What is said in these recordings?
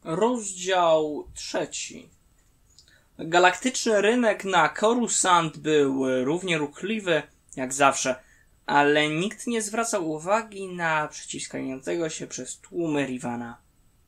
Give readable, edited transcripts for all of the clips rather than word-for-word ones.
Rozdział 3. Galaktyczny rynek na Coruscant był równie ruchliwy jak zawsze, ale nikt nie zwracał uwagi na przeciskającego się przez tłumy Rivana.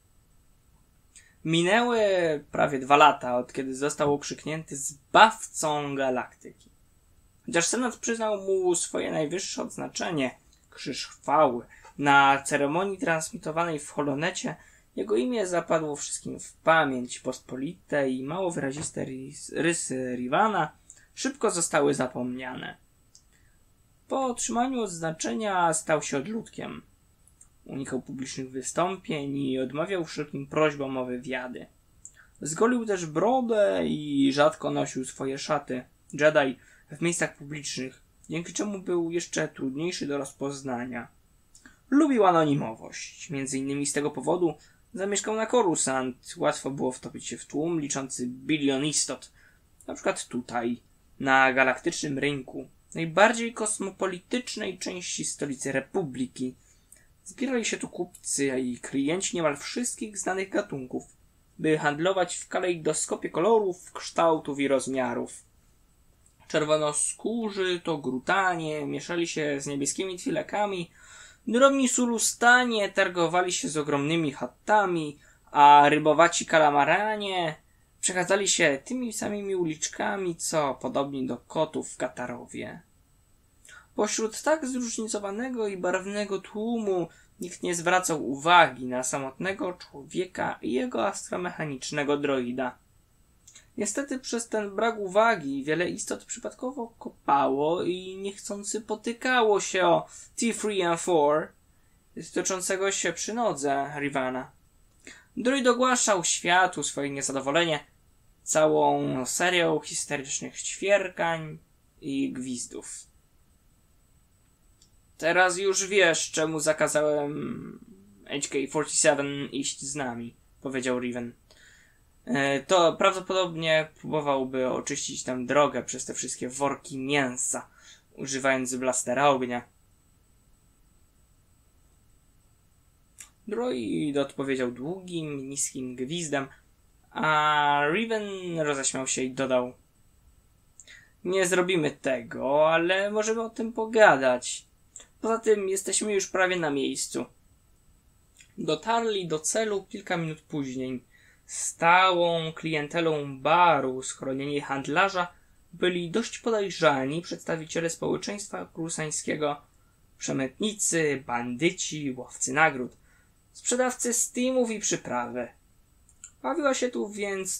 Minęły prawie 2 lata, od kiedy został okrzyknięty zbawcą galaktyki. Chociaż Senat przyznał mu swoje najwyższe odznaczenie, Krzyż Chwały, na ceremonii transmitowanej w Holonecie, jego imię zapadło wszystkim w pamięć. Pospolite i mało wyraziste rysy Rivana szybko zostały zapomniane. Po otrzymaniu odznaczenia stał się odludkiem. Unikał publicznych wystąpień i odmawiał wszelkim prośbom o wywiady. Zgolił też brodę i rzadko nosił swoje szaty Jedi w miejscach publicznych, dzięki czemu był jeszcze trudniejszy do rozpoznania. Lubił anonimowość. Między innymi z tego powodu zamieszkał na Coruscant. Łatwo było wtopić się w tłum liczący 1 bilion istot. Na przykład tutaj, na galaktycznym rynku, najbardziej kosmopolitycznej części stolicy Republiki. Zbierali się tu kupcy i klienci niemal wszystkich znanych gatunków, by handlować w kalejdoskopie kolorów, kształtów i rozmiarów. Czerwonoskórzy to grutanie mieszali się z niebieskimi twilekami, drobni sulustanie targowali się z ogromnymi hattami, a rybowaci kalamaranie przechadzali się tymi samymi uliczkami, co podobni do kotów w Katarowie. Pośród tak zróżnicowanego i barwnego tłumu nikt nie zwracał uwagi na samotnego człowieka i jego astromechanicznego droida. Niestety przez ten brak uwagi wiele istot przypadkowo kopało i niechcący potykało się o T3M4 toczącego się przy nodze Rivana. Droid ogłaszał światu swoje niezadowolenie całą serią histerycznych ćwierkań i gwizdów. Teraz już wiesz, czemu zakazałem HK-47 iść z nami, powiedział Riven. To prawdopodobnie próbowałby oczyścić tam drogę przez te wszystkie worki mięsa, używając blastera ognia. Droid odpowiedział długim, niskim gwizdem, a Riven roześmiał się i dodał: nie zrobimy tego, ale możemy o tym pogadać. Poza tym jesteśmy już prawie na miejscu. Dotarli do celu kilka minut później. Stałą klientelą baru, schronienie handlarza, byli dość podejrzani przedstawiciele społeczeństwa krusańskiego, przemytnicy, bandyci, łowcy nagród, sprzedawcy steamów i przyprawy. Bawiła się tu więc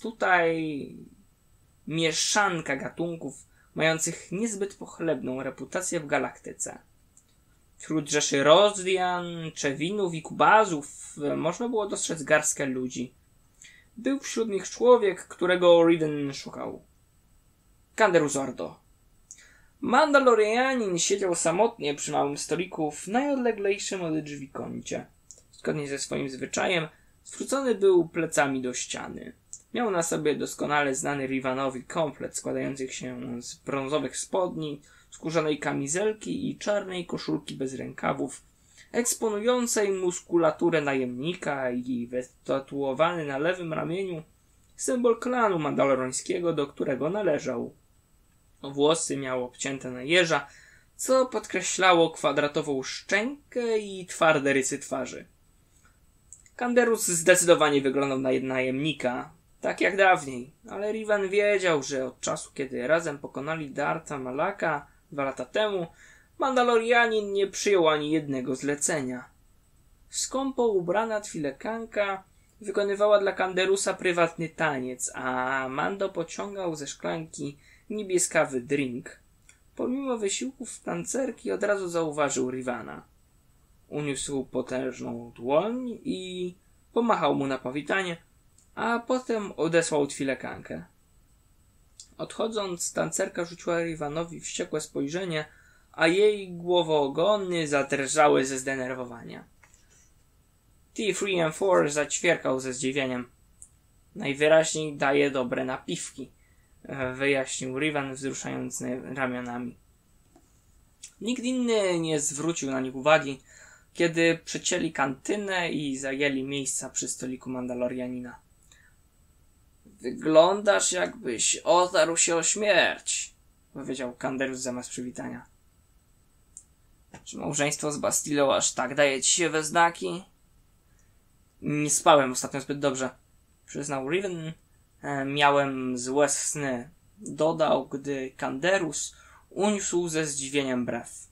mieszanka gatunków mających niezbyt pochlebną reputację w galaktyce. Wśród rzeszy Rozdian, Czewinów i Kubazów można było dostrzec garstkę ludzi. Był wśród nich człowiek, którego Riven szukał. Canderous Ordo. Mandalorianin siedział samotnie przy małym stoliku w najodleglejszym od drzwi kącie. Zgodnie ze swoim zwyczajem zwrócony był plecami do ściany. Miał na sobie doskonale znany Rivanowi komplet składających się z brązowych spodni, skórzanej kamizelki i czarnej koszulki bez rękawów, eksponującej muskulaturę najemnika i wytatuowany na lewym ramieniu symbol klanu mandaloriańskiego, do którego należał. Włosy miał obcięte na jeża, co podkreślało kwadratową szczękę i twarde rysy twarzy. Canderous zdecydowanie wyglądał na najemnika, tak jak dawniej, ale Riven wiedział, że od czasu, kiedy razem pokonali Dartha Malaka 2 lata temu, Mandalorianin nie przyjął ani jednego zlecenia. Skąpo ubrana twilekanka wykonywała dla Canderusa prywatny taniec, a Mando pociągał ze szklanki niebieskawy drink. Pomimo wysiłków tancerki od razu zauważył Rivana. Uniósł potężną dłoń i pomachał mu na powitanie, a potem odesłał twilekankę. Odchodząc, tancerka rzuciła Rivanowi wściekłe spojrzenie, a jej głowoogony zadrżały ze zdenerwowania. T3M4 zaćwierkał ze zdziwieniem. Najwyraźniej daje dobre napiwki, wyjaśnił Rivan, wzruszając ramionami. Nikt inny nie zwrócił na nich uwagi, kiedy przecięli kantynę i zajęli miejsca przy stoliku Mandalorianina. Wyglądasz, jakbyś otarł się o śmierć, powiedział Kanderus zamiast przywitania. Czy małżeństwo z Bastillą aż tak daje ci się we znaki? Nie spałem ostatnio zbyt dobrze, przyznał Riven. Miałem złe sny, dodał, gdy Kanderus uniósł ze zdziwieniem brew.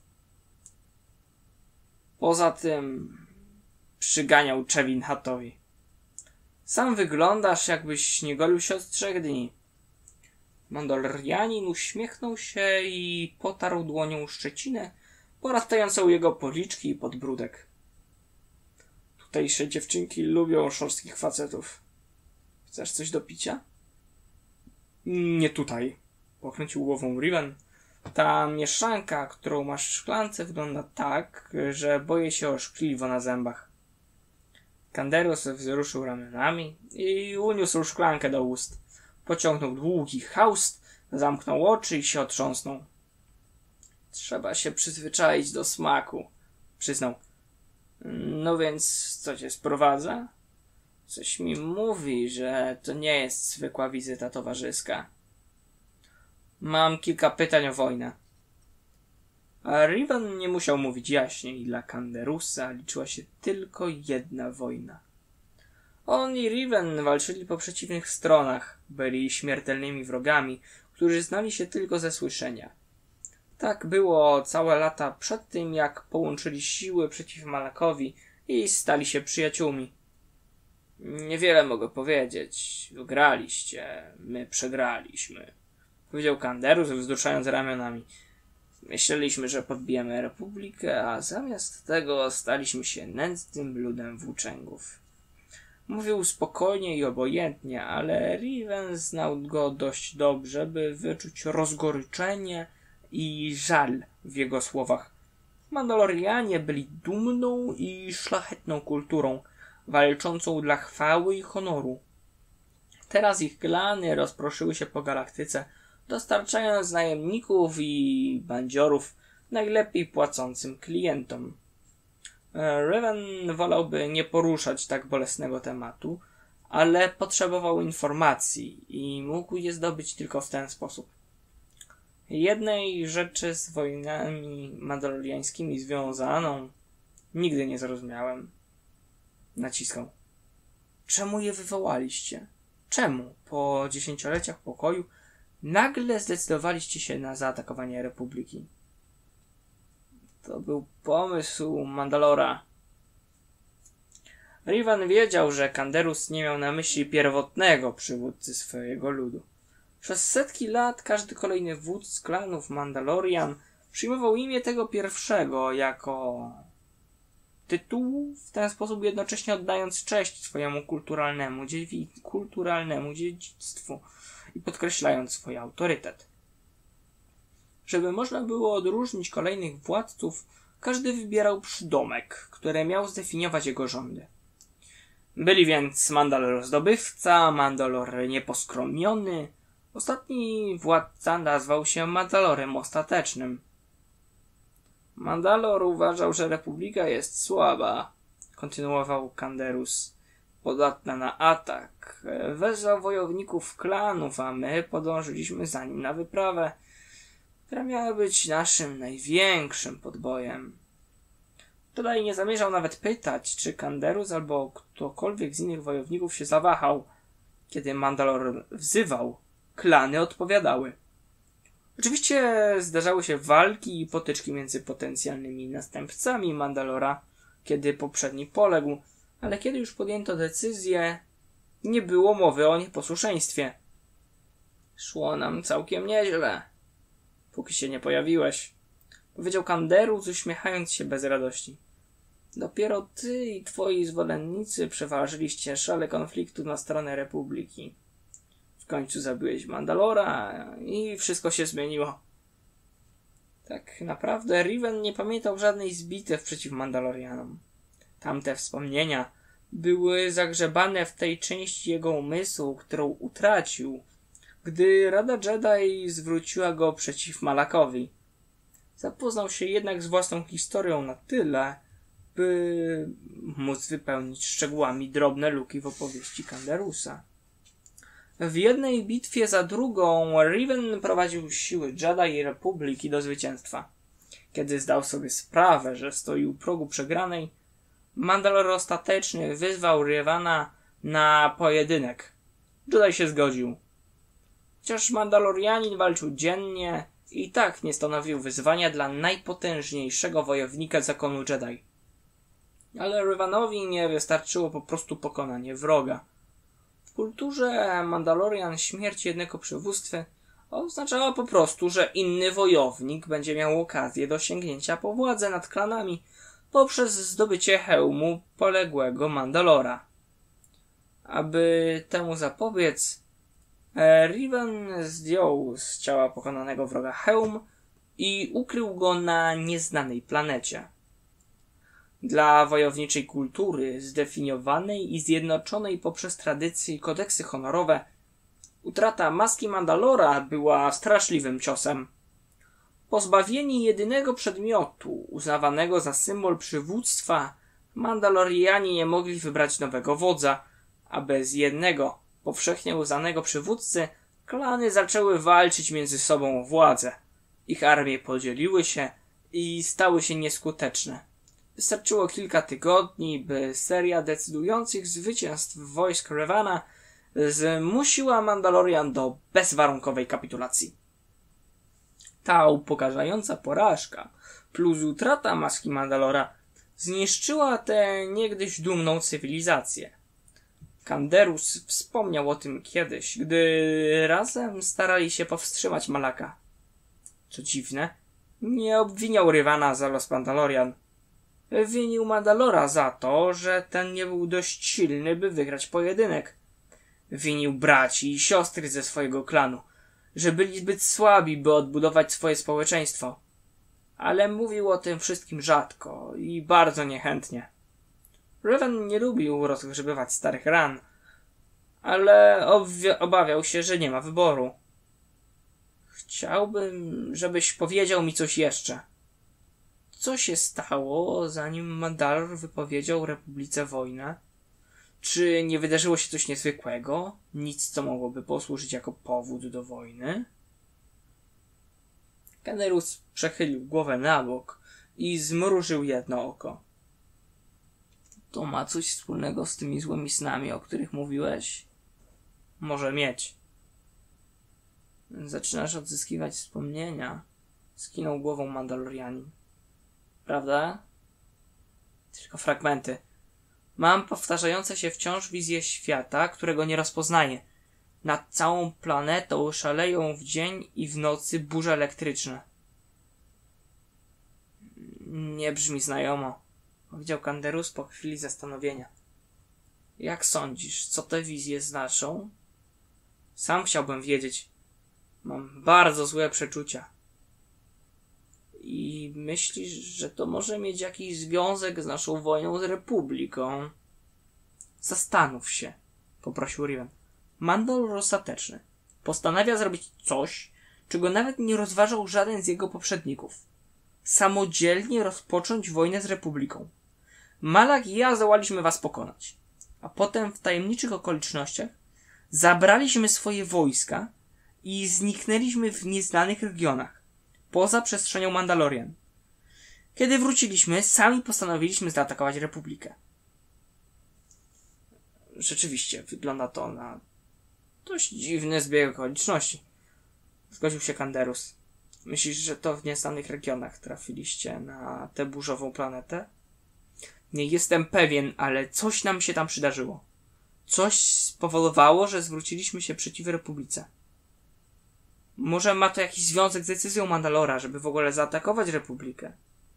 Poza tym przyganiał Chewin Hatowi. Sam wyglądasz, jakbyś nie golił się od 3 dni. Mandalorianin uśmiechnął się i potarł dłonią szczecinę porastającą jego policzki i podbródek. Tutejsze dziewczynki lubią szorstkich facetów. Chcesz coś do picia? Nie tutaj, pokręcił głową Riven. Ta mieszanka, którą masz w szklance, wygląda tak, że boję się o szkliwo na zębach. Kanderus wzruszył ramionami i uniósł szklankę do ust. Pociągnął długi haust, zamknął oczy i się otrząsnął. Trzeba się przyzwyczaić do smaku, przyznał. No więc co cię sprowadza? Coś mi mówi, że to nie jest zwykła wizyta towarzyska. Mam kilka pytań o wojnę. A Riven nie musiał mówić jaśniej. Dla Kanderusa liczyła się tylko jedna wojna. On i Riven walczyli po przeciwnych stronach. Byli śmiertelnymi wrogami, którzy znali się tylko ze słyszenia. Tak było całe lata przed tym, jak połączyli siły przeciw Malakowi i stali się przyjaciółmi. Niewiele mogę powiedzieć. Wygraliście, my przegraliśmy, powiedział Kanderus, wzruszając ramionami. Myśleliśmy, że podbijemy Republikę, a zamiast tego staliśmy się nędznym ludem włóczęgów. Mówił spokojnie i obojętnie, ale Riven znał go dość dobrze, by wyczuć rozgoryczenie i żal w jego słowach. Mandalorianie byli dumną i szlachetną kulturą, walczącą dla chwały i honoru. Teraz ich klany rozproszyły się po galaktyce, dostarczając najemników i bandziorów najlepiej płacącym klientom. Riven wolałby nie poruszać tak bolesnego tematu, ale potrzebował informacji i mógł je zdobyć tylko w ten sposób. Jednej rzeczy z wojnami mandaloriańskimi związaną nigdy nie zrozumiałem. Naciskał. Czemu je wywołaliście? Czemu po 10-leciach pokoju nagle zdecydowaliście się na zaatakowanie Republiki? To był pomysł Mandalora. Riven wiedział, że Kanderus nie miał na myśli pierwotnego przywódcy swojego ludu. Przez setki lat każdy kolejny wódz klanów Mandalorian przyjmował imię tego pierwszego jako tytuł, w ten sposób jednocześnie oddając cześć swojemu kulturalnemu dziedzictwu i podkreślając swój autorytet. Żeby można było odróżnić kolejnych władców, każdy wybierał przydomek, który miał zdefiniować jego rządy. Byli więc Mandalor zdobywca, Mandalor nieposkromiony. Ostatni władca nazwał się Mandalorem ostatecznym. Mandalor uważał, że Republika jest słaba, kontynuował Kanderus, podatna na atak. Wezwał wojowników klanów, a my podążyliśmy za nim na wyprawę, która miała być naszym największym podbojem. Tutaj nie zamierzał nawet pytać, czy Kanderus albo ktokolwiek z innych wojowników się zawahał. Kiedy Mandalor wzywał, klany odpowiadały. Oczywiście zdarzały się walki i potyczki między potencjalnymi następcami Mandalora, kiedy poprzedni poległ, ale kiedy już podjęto decyzję, nie było mowy o nieposłuszeństwie. Szło nam całkiem nieźle, póki się nie pojawiłeś, powiedział Kanderus, uśmiechając się bez radości. Dopiero ty i twoi zwolennicy przeważyliście szale konfliktu na stronę Republiki. W końcu zabiłeś Mandalora i wszystko się zmieniło. Tak naprawdę Riven nie pamiętał żadnej z bitew przeciw Mandalorianom. Tamte wspomnienia były zagrzebane w tej części jego umysłu, którą utracił, gdy Rada Jedi zwróciła go przeciw Malakowi. Zapoznał się jednak z własną historią na tyle, by móc wypełnić szczegółami drobne luki w opowieści Kanderusa. W jednej bitwie za drugą Riven prowadził siły Jedi i Republiki do zwycięstwa. Kiedy zdał sobie sprawę, że stoi u progu przegranej, Mandalore ostatecznie wyzwał Rivana na pojedynek. Jedi się zgodził. Chociaż Mandalorianin walczył dziennie, i tak nie stanowił wyzwania dla najpotężniejszego wojownika zakonu Jedi. Ale Rivanowi nie wystarczyło po prostu pokonanie wroga. W kulturze Mandalorian śmierć jednego przywódcy oznaczała po prostu, że inny wojownik będzie miał okazję do sięgnięcia po władzę nad klanami poprzez zdobycie hełmu poległego Mandalora. Aby temu zapobiec, Riven zdjął z ciała pokonanego wroga hełm i ukrył go na nieznanej planecie. Dla wojowniczej kultury, zdefiniowanej i zjednoczonej poprzez tradycje i kodeksy honorowe, utrata maski Mandalora była straszliwym ciosem. Pozbawieni jedynego przedmiotu, uznawanego za symbol przywództwa, Mandalorianie nie mogli wybrać nowego wodza, a bez jednego, powszechnie uznanego przywódcy, klany zaczęły walczyć między sobą o władzę. Ich armie podzieliły się i stały się nieskuteczne. Wystarczyło kilka tygodni, by seria decydujących zwycięstw wojsk Rivana zmusiła Mandalorian do bezwarunkowej kapitulacji. Ta upokarzająca porażka plus utrata maski Mandalora zniszczyła tę niegdyś dumną cywilizację. Kanderus wspomniał o tym kiedyś, gdy razem starali się powstrzymać Malaka. Co dziwne, nie obwiniał Rivana za los Mandalorian. Winił Mandalora za to, że ten nie był dość silny, by wygrać pojedynek. Winił braci i siostry ze swojego klanu, że byli zbyt słabi, by odbudować swoje społeczeństwo. Ale mówił o tym wszystkim rzadko i bardzo niechętnie. Riven nie lubił rozgrzebywać starych ran, ale obawiał się, że nie ma wyboru. Chciałbym, żebyś powiedział mi coś jeszcze. Co się stało, zanim Mandalor wypowiedział Republice wojnę? Czy nie wydarzyło się coś niezwykłego? Nic, co mogłoby posłużyć jako powód do wojny? Kanderus przechylił głowę na bok i zmrużył jedno oko. To ma coś wspólnego z tymi złymi snami, o których mówiłeś? Może mieć. Zaczynasz odzyskiwać wspomnienia. Skinął głową Mandalorianin. Prawda? Tylko fragmenty. Mam powtarzające się wciąż wizje świata, którego nie rozpoznaję. Nad całą planetą szaleją w dzień i w nocy burze elektryczne. Nie brzmi znajomo, powiedział Kanderus po chwili zastanowienia. Jak sądzisz, co te wizje znaczą? Sam chciałbym wiedzieć. Mam bardzo złe przeczucia. I myślisz, że to może mieć jakiś związek z naszą wojną z Republiką? Zastanów się, poprosił Riven. Mandalor ostateczny postanawia zrobić coś, czego nawet nie rozważał żaden z jego poprzedników. Samodzielnie rozpocząć wojnę z Republiką. Malak i ja zdołaliśmy was pokonać. A potem w tajemniczych okolicznościach zabraliśmy swoje wojska i zniknęliśmy w nieznanych regionach, poza przestrzenią Mandalorian. Kiedy wróciliśmy, sami postanowiliśmy zaatakować Republikę. Rzeczywiście, wygląda to na dość dziwny zbieg okoliczności. Zgodził się Kanderus. Myślisz, że to w nieznanych regionach trafiliście na tę burzową planetę? Nie jestem pewien, ale coś nam się tam przydarzyło. Coś spowodowało, że zwróciliśmy się przeciw Republice. Może ma to jakiś związek z decyzją Mandalora, żeby w ogóle zaatakować Republikę.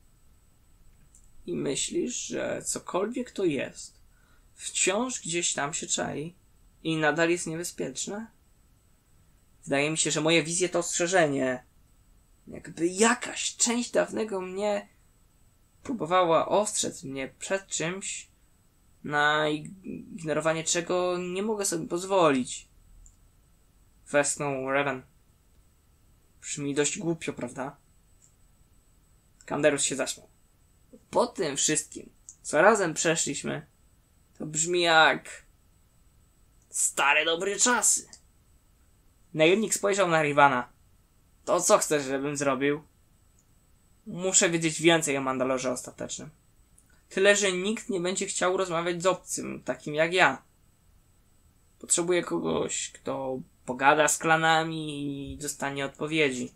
I myślisz, że cokolwiek to jest, wciąż gdzieś tam się czai i nadal jest niebezpieczne? Wydaje mi się, że moje wizje to ostrzeżenie. Jakby jakaś część dawnego mnie próbowała ostrzec mnie przed czymś, na ignorowanie czego nie mogę sobie pozwolić. Westchnął Riven. Brzmi dość głupio, prawda? Kanderus się zaśmiał. Po tym wszystkim co razem przeszliśmy, to brzmi jak stare dobre czasy. Najemnik spojrzał na Rivana. To co chcesz, żebym zrobił? Muszę wiedzieć więcej o Mandalorze ostatecznym. Tyle, że nikt nie będzie chciał rozmawiać z obcym, takim jak ja. Potrzebuję kogoś, kto pogada z klanami i dostanie odpowiedzi.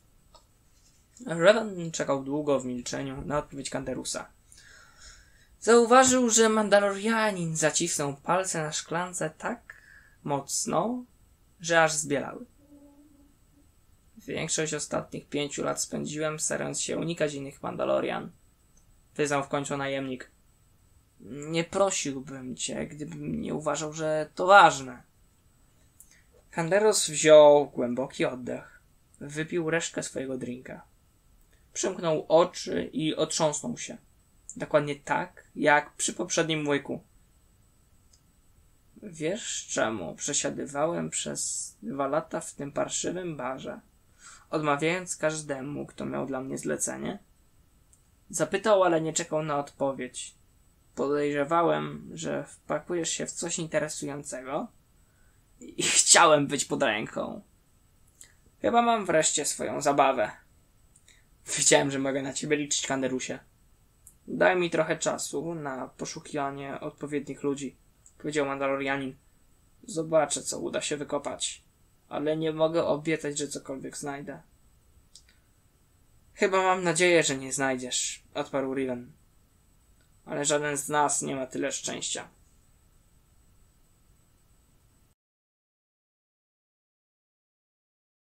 Revan czekał długo w milczeniu na odpowiedź Kanderusa. Zauważył, że Mandalorianin zacisnął palce na szklance tak mocno, że aż zbielały. Większość ostatnich 5 lat spędziłem, starając się unikać innych Mandalorian. Wyznał w końcu najemnik. Nie prosiłbym cię, gdybym nie uważał, że to ważne. Kanderus wziął głęboki oddech. Wypił resztkę swojego drinka. Przymknął oczy i otrząsnął się. Dokładnie tak, jak przy poprzednim łyku. Wiesz, czemu przesiadywałem przez 2 lata w tym parszywym barze, odmawiając każdemu, kto miał dla mnie zlecenie? Zapytał, ale nie czekał na odpowiedź. Podejrzewałem, że wpakujesz się w coś interesującego i chciałem być pod ręką. Chyba mam wreszcie swoją zabawę. Wiedziałem, że mogę na ciebie liczyć, Kanderusie. Daj mi trochę czasu na poszukiwanie odpowiednich ludzi, powiedział Mandalorianin. Zobaczę, co uda się wykopać, ale nie mogę obiecać, że cokolwiek znajdę. Chyba mam nadzieję, że nie znajdziesz, odparł Riven. Ale żaden z nas nie ma tyle szczęścia.